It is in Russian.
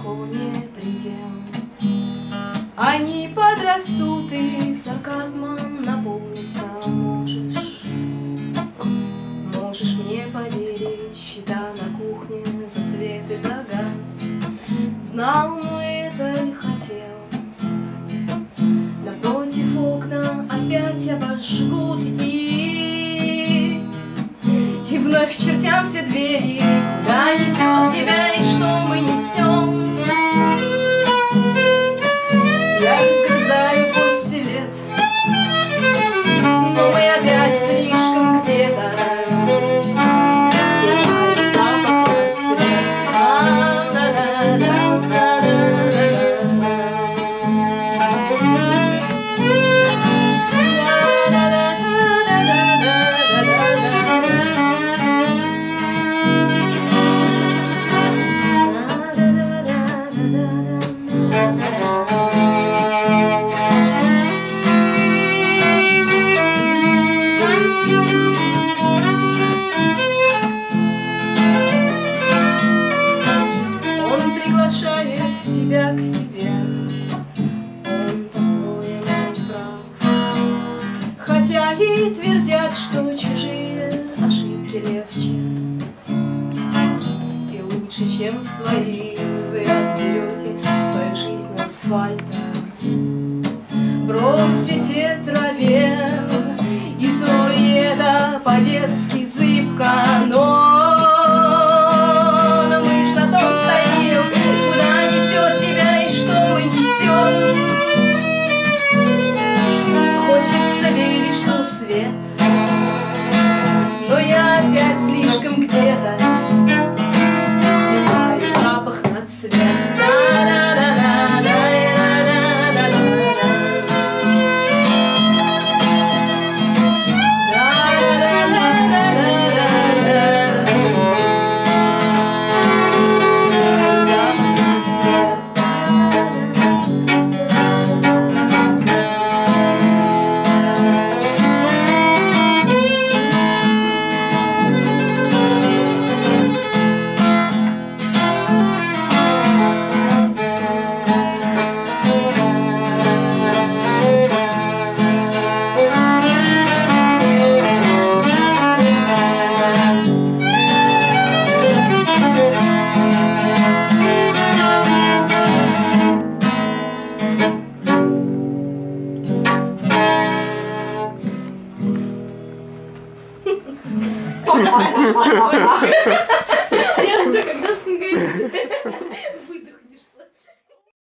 далеко не предел. Они подрастут и сарказмом наполнится. Можешь мне поверить, счета на кухне за свет и за газ. Знал, но это не хотел. Напротив окна опять обожгут и вновь чертям все двери. Куда несет тебя и что мы несем? Я разгрызаю кости лет, но мы опять слишком где-то. Тебя к себе, он по-своему прав. Хотя и твердят, что чужие ошибки легче и лучше, чем свои. Вы отберете свою жизнь у асфальта, бросите траве, и то и это по-детски зыбко, но мы ж на том стоим. Куда несет тебя и что мы несем? Хочется верить, что свет, но я опять слишком где-то меняю запах на цвет. Ha ha ha ha ha!